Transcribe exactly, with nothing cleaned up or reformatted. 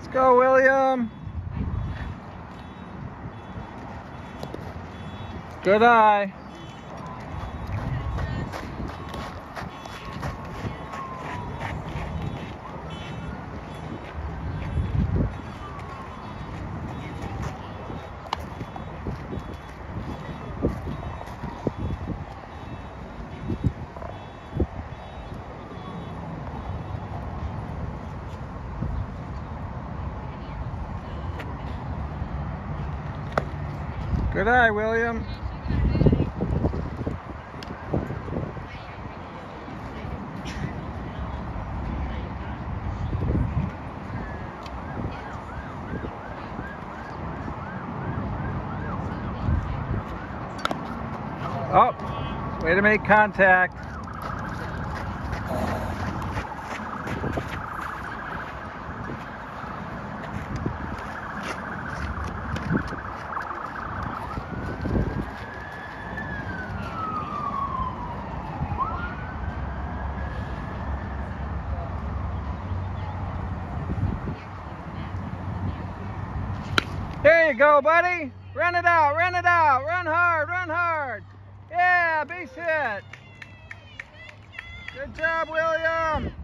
go, William. Good eye. Good eye, William. Oh, way to make contact. There you go, buddy. Run it out, run it out. Run hard, run hard. Yeah, base hit. Good job, William.